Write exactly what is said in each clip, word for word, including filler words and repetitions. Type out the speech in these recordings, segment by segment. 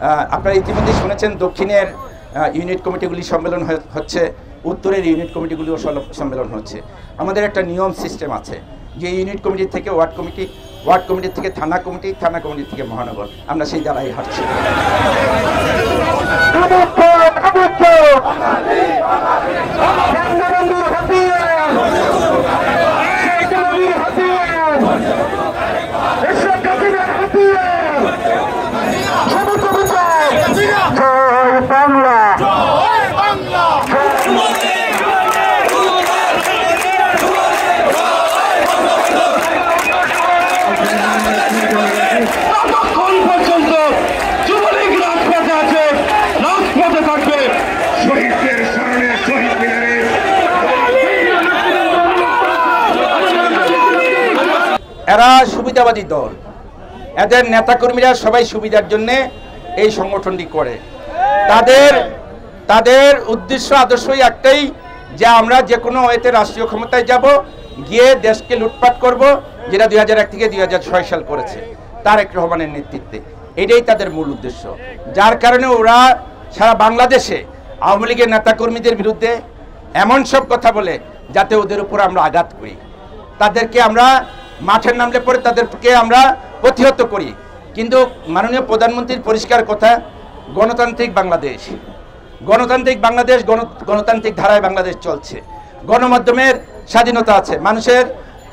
আপনারা ইতিমধ্যে শুনেছেন দক্ষিণের ইউনিট কমিটিগুলি সম্মেলন হচ্ছে, উত্তরের ইউনিট কমিটিগুলিও সম্মেলন হচ্ছে। আমাদের একটা নিয়ম সিস্টেম আছে যে ইউনিট কমিটি থেকে ওয়ার্ড কমিটি, ওয়ার্ড কমিটি থেকে থানা কমিটি, থানা কমিটি থেকে মহানগর, আমরা সেই দ্বারাই হাঁটছি। এরা সুবিধাবাদী দল, এদের নেতাকর্মীরা সবাই সুবিধার জন্য এই সংগঠনটি করে। তাদের তাদের উদ্দেশ্য আদর্শই একটাই যে আমরা যে কোনো ওয়েতে রাষ্ট্রীয় ক্ষমতায় যাব, গিয়ে দেশকে লুটপাট করব, যেটা দুই হাজার এক থেকে দুই হাজার ছয় সাল করেছে তারেক রহমানের নেতৃত্বে। এটাই তাদের মূল উদ্দেশ্য, যার কারণে ওরা সারা বাংলাদেশে আওয়ামী লীগের নেতাকর্মীদের বিরুদ্ধে এমন সব কথা বলে যাতে ওদের উপর আমরা আঘাত করি, তাদেরকে আমরা মাঠের নামলে পরে তাদেরকে আমরা প্রতিহত করি। কিন্তু মাননীয় প্রধানমন্ত্রীর পরিষ্কার কথা, গণতান্ত্রিক বাংলাদেশ, গণতান্ত্রিক বাংলাদেশ গণতান্ত্রিক ধারায় বাংলাদেশ চলছে। গণমাধ্যমের স্বাধীনতা আছে, মানুষের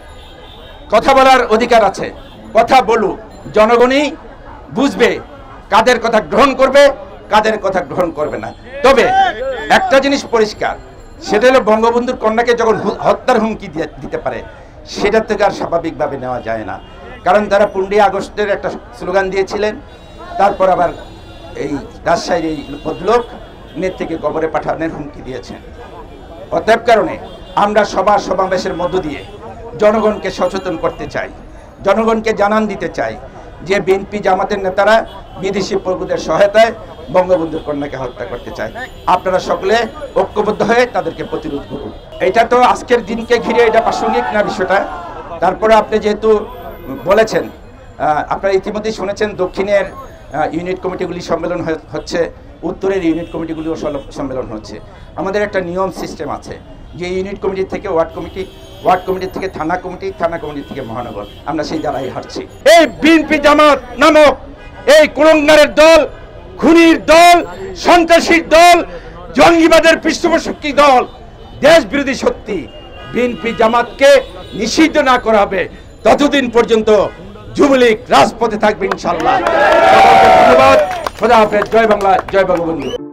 কথা বলার অধিকার আছে। কথা বলুক, জনগণই বুঝবে কাদের কথা গ্রহণ করবে, কাদের কথা গ্রহণ করবে না। তবে একটা জিনিস পরিষ্কার, সেটা হলো বঙ্গবন্ধুর কন্যাকে যখন হত্যার হুমকি দিতে পারে, সেটার থেকে আর স্বাভাবিকভাবে নেওয়া যায় না। কারণ তারা পনেরোই আগস্টের একটা স্লোগান দিয়েছিলেন, তারপর আবার এই রাজশাহীর এই ভদ্রলোক নেত্রীকে কবরে পাঠানোর হুমকি দিয়েছেন। অতএব কারণে আমরা সভা সমাবেশের মধ্য দিয়ে জনগণকে সচেতন করতে চাই, জনগণকে জানান দিতে চাই যে বিএনপি জামাতের নেতারা বিদেশি প্রভুদের সহায়তায় বঙ্গবন্ধুর কন্যাকে হত্যা করতে চায়। আপনারা সকলে ঐক্যবদ্ধ হয়ে তাদেরকে প্রতিরোধ করুন। এটা তো আজকের দিনকে ঘিরে এটা প্রাসঙ্গিক না বিষয়টা। তারপরে আপনি যেহেতু বলেছেন, আপনারা ইতিমধ্যেই শুনেছেন দক্ষিণের ইউনিট কমিটিগুলি সম্মেলন হচ্ছে, উত্তরের ইউনিট কমিটিগুলিও সম্মেলন হচ্ছে। আমাদের একটা নিয়ম সিস্টেম আছে যে ইউনিট কমিটি থেকে ওয়ার্ড কমিটি, ওয়ার্ড কমিটি থেকে থানা কমিটি, থানা কমিটি থেকে মহানগর, আমরা সেই দ্বারাই হাঁটছি। এই বিএনপি জামাত নামক এই কুলঙ্গারের দল, খুনির দল, সন্ত্রাসীর দল, জঙ্গিবাদের পৃষ্ঠপোষক দল, দেশ বিরোধী শক্তি, বিএনপি জামাতকে নিষিদ্ধ না করা হবে ততদিন পর্যন্ত যুবলীগ রাজপথে থাকবে ইনশাআল্লাহ। ধন্যবাদ। খোদা হাফেজ। জয় বাংলা, জয় বঙ্গবন্ধু।